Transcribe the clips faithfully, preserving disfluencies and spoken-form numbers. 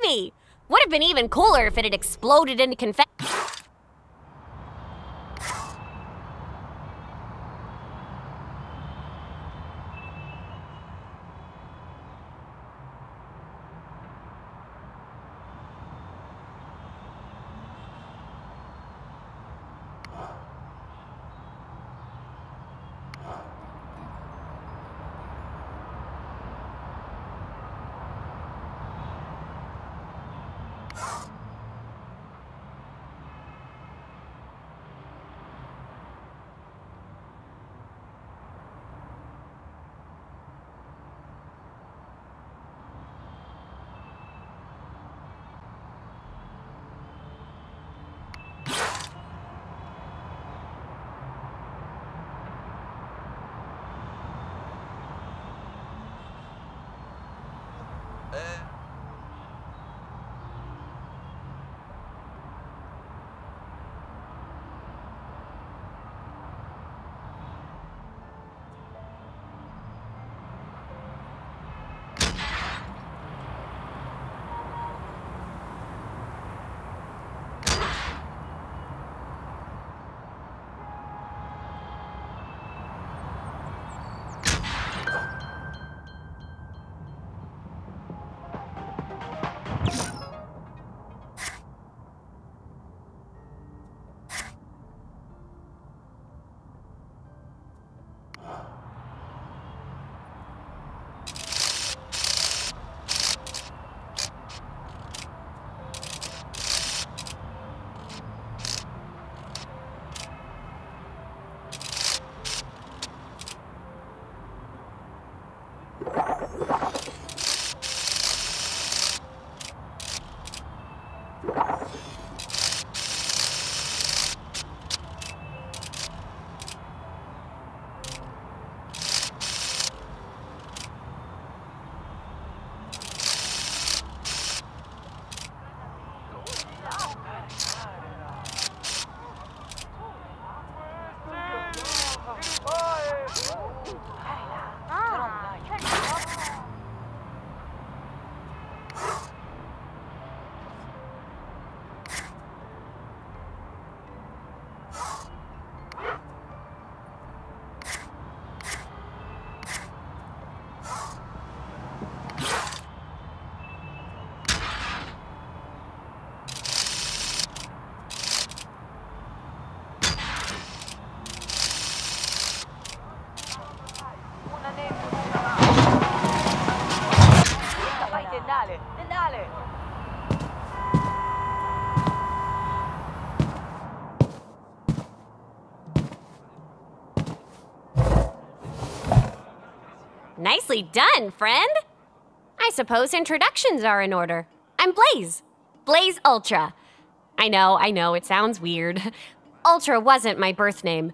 movie! Would have been even cooler if it had exploded into confetti. Nicely done, friend! I suppose introductions are in order. I'm Blaze. Blaze Ultra. I know, I know, it sounds weird. Ultra wasn't my birth name.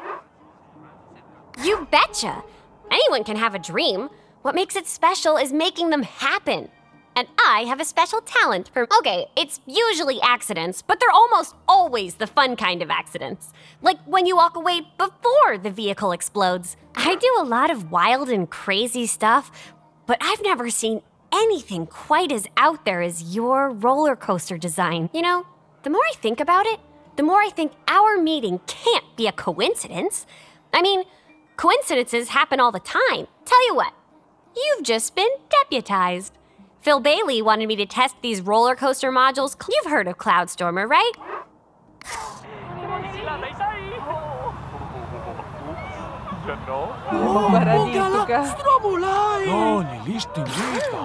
You betcha! Anyone can have a dream. What makes it special is making them happen. And I have a special talent for... Okay, it's usually accidents, but they're almost always the fun kind of accidents. Like when you walk away before the vehicle explodes. I do a lot of wild and crazy stuff, but I've never seen anything quite as out there as your roller coaster design. You know, the more I think about it, the more I think our meeting can't be a coincidence. I mean, coincidences happen all the time. Tell you what, you've just been deputized. Phil Bailey wanted me to test these roller coaster modules. You've heard of Cloudstormer, right? Oh, Paradito ka. No, nilisting dito.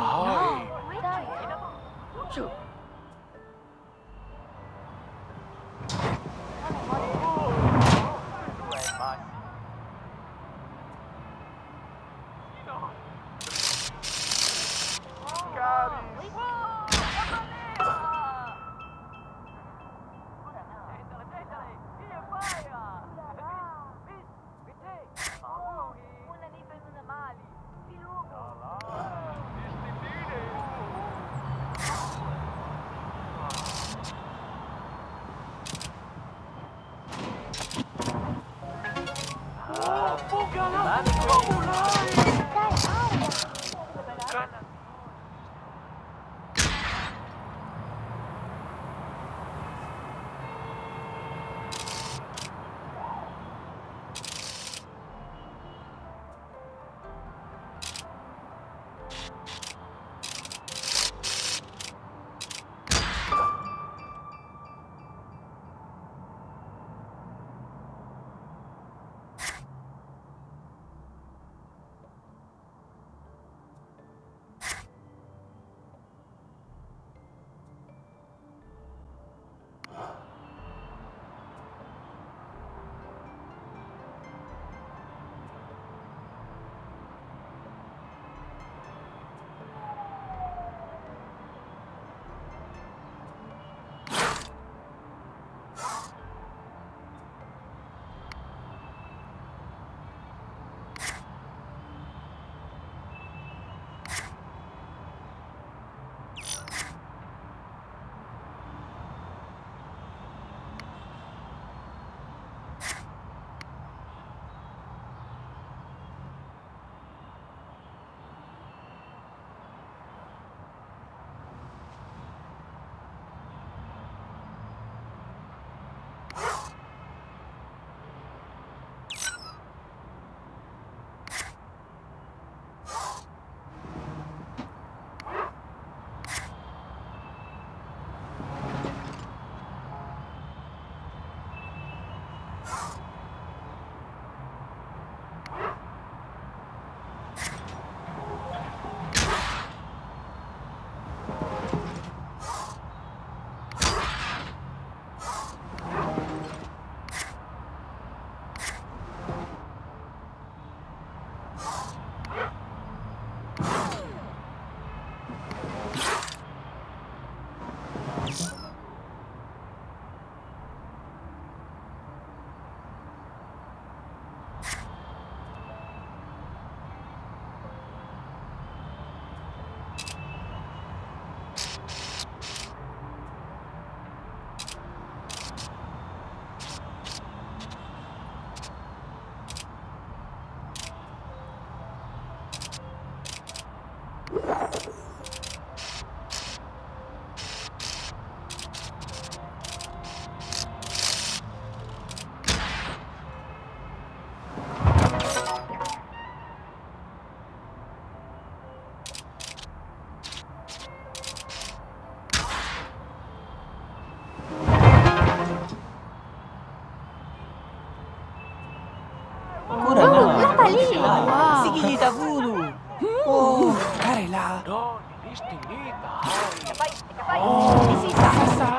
Sige, Taburo. Oh, Karela. No, listinita. Oh, sasa.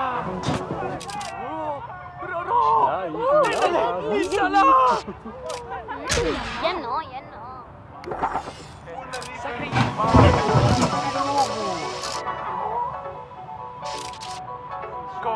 Roro. Isa lang. Yan no, yan no. Go.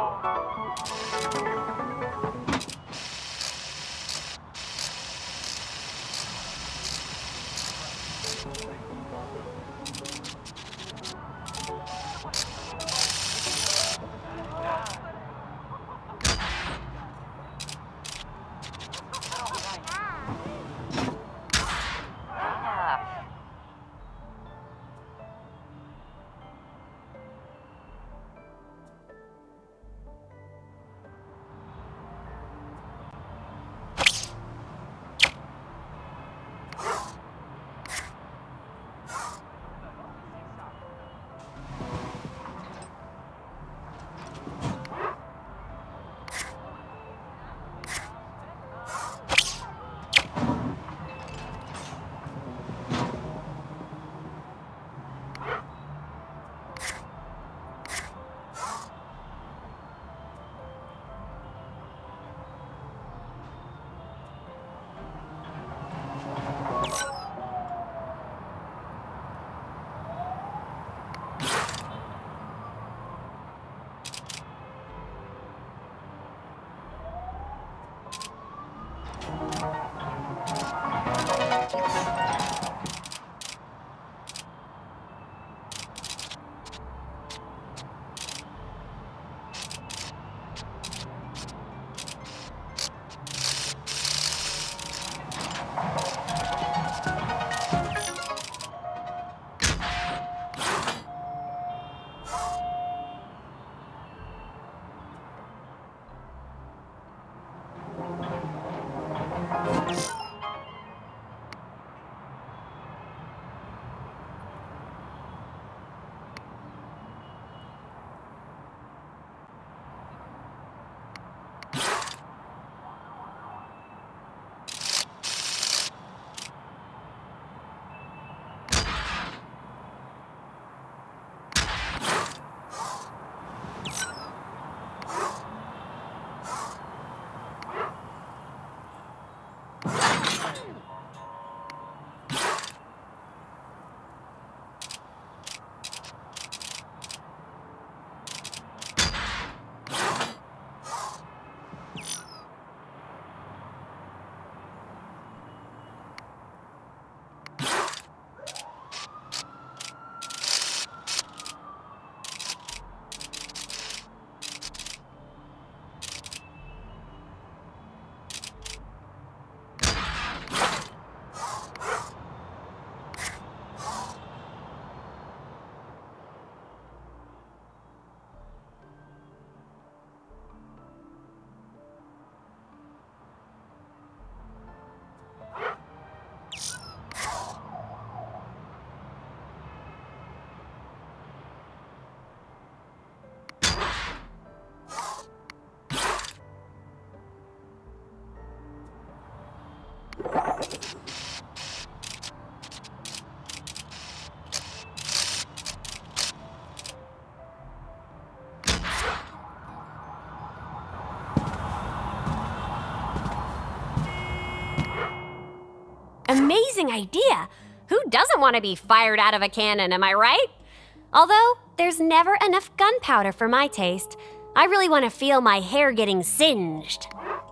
Amazing idea! Who doesn't want to be fired out of a cannon, am I right? Although, there's never enough gunpowder for my taste. I really want to feel my hair getting singed.